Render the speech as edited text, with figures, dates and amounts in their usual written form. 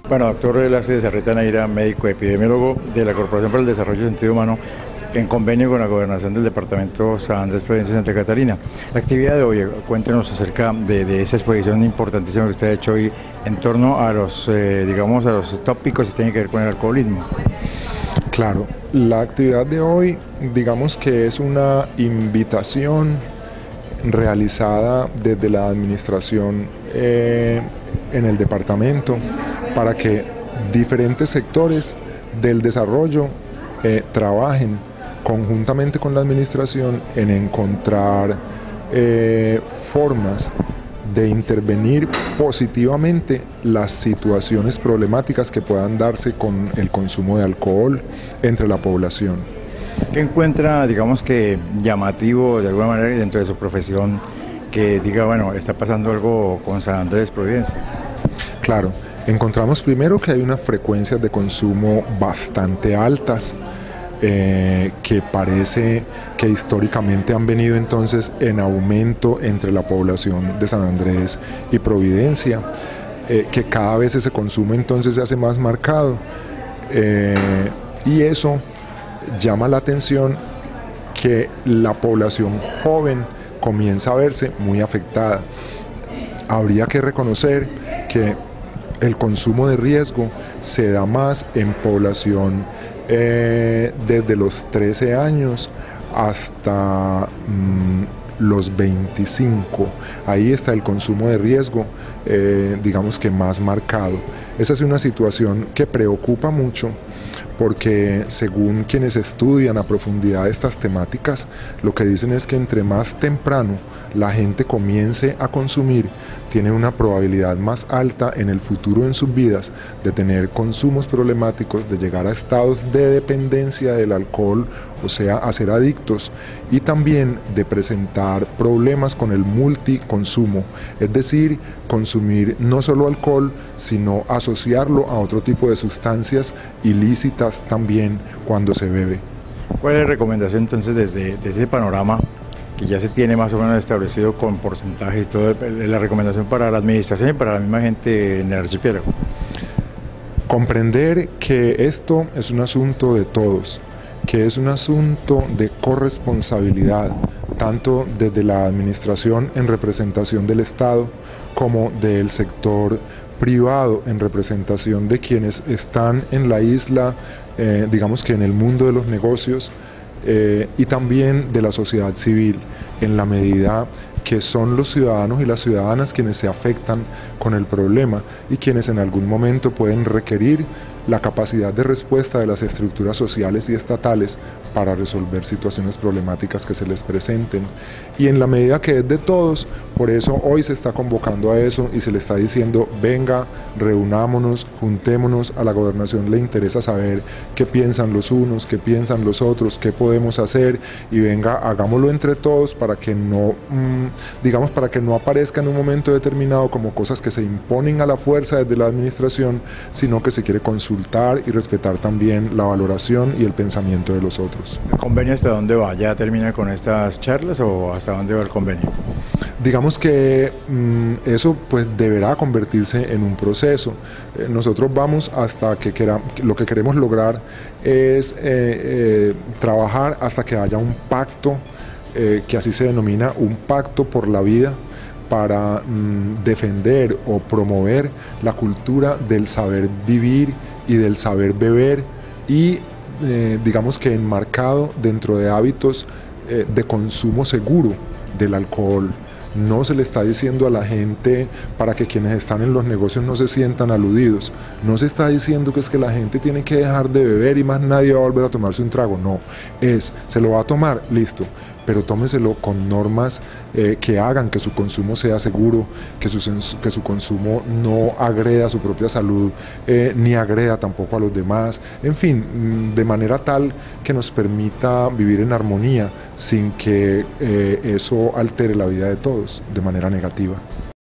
Bueno, doctor Lace Zarreta Neira, médico epidemiólogo de la Corporación para el Desarrollo del Sentido Humano, en convenio con la Gobernación del Departamento San Andrés, Provincia de Santa Catarina. La actividad de hoy, cuéntenos acerca de esa exposición importantísima que usted ha hecho hoy en torno a los, digamos, a los tópicos que tienen que ver con el alcoholismo. Claro, la actividad de hoy, digamos que es una invitación realizada desde la administración en el departamento para que diferentes sectores del desarrollo trabajen conjuntamente con la administración en encontrar formas de intervenir positivamente las situaciones problemáticas que puedan darse con el consumo de alcohol entre la población. ¿Qué encuentra, digamos que llamativo de alguna manera dentro de su profesión que diga, bueno, está pasando algo con San Andrés, Providencia? Claro, encontramos primero que hay unas frecuencias de consumo bastante altas, que parece que históricamente han venido entonces en aumento entre la población de San Andrés y Providencia, que cada vez ese consumo entonces se hace más marcado, y eso llama la atención que la población joven comienza a verse muy afectada. Habría que reconocer que el consumo de riesgo se da más en población desde los 13 años hasta los 25. Ahí está el consumo de riesgo, digamos que más marcado. Esa es una situación que preocupa mucho, porque según quienes estudian a profundidad estas temáticas, lo que dicen es que entre más temprano la gente comience a consumir, tiene una probabilidad más alta en el futuro en sus vidas de tener consumos problemáticos, de llegar a estados de dependencia del alcohol, o sea, a ser adictos, y también de presentar problemas con el multiconsumo, es decir, consumir no solo alcohol, sino asociarlo a otro tipo de sustancias ilícitas también cuando se bebe. ¿Cuál es la recomendación entonces desde ese panorama que ya se tiene más o menos establecido con porcentajes y todo, la recomendación para la administración y para la misma gente en el archipiélago? Comprender que esto es un asunto de todos, que es un asunto de corresponsabilidad, tanto desde la administración en representación del Estado como del sector privado en representación de quienes están en la isla, digamos que en el mundo de los negocios, y también de la sociedad civil, en la medida que son los ciudadanos y las ciudadanas quienes se afectan con el problema y quienes en algún momento pueden requerir la capacidad de respuesta de las estructuras sociales y estatales para resolver situaciones problemáticas que se les presenten. Y en la medida que es de todos, por eso hoy se está convocando a eso y se le está diciendo, venga, reunámonos, juntémonos. A la gobernación le interesa saber qué piensan los unos, qué piensan los otros, qué podemos hacer, y venga, hagámoslo entre todos para que no, digamos, para que no aparezca en un momento determinado como cosas que se imponen a la fuerza desde la administración, sino que se quiere consultar y respetar también la valoración y el pensamiento de los otros. ¿El convenio hasta dónde va? ¿Ya termina con estas charlas o hasta dónde va el convenio? Digamos que eso pues deberá convertirse en un proceso. Nosotros vamos hasta que lo que queremos lograr es trabajar hasta que haya un pacto, que así se denomina, un pacto por la vida, para defender o promover la cultura del saber vivir y del saber beber, y digamos que enmarcado dentro de hábitos de consumo seguro del alcohol. No se le está diciendo a la gente para que quienes están en los negocios no se sientan aludidos. No se está diciendo que es que la gente tiene que dejar de beber y más nadie va a volver a tomarse un trago. No, se lo va a tomar, listo, pero tómeselo con normas que hagan que su consumo sea seguro, que su consumo no agreda su propia salud, ni agreda tampoco a los demás, en fin, de manera tal que nos permita vivir en armonía sin que eso altere la vida de todos de manera negativa.